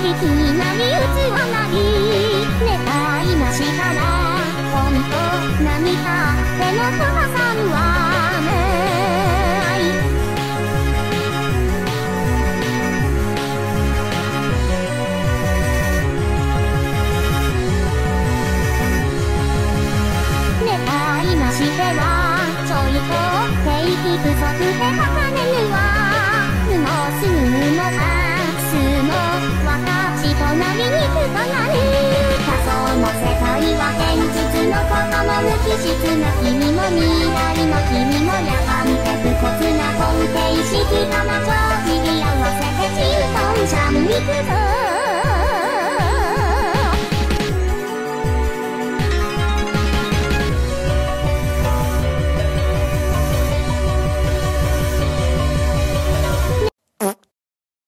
気になり映わない願いなしから本当涙手の母さんはない願いなしではちょいと定期不足で測れぬわ布すぬのがすの私となりにくとなる仮想の世界は現実のことも無機質な君も未来の君も野蛮で不骨な根底意識が魔女切り合わせて中頓者に行くぞ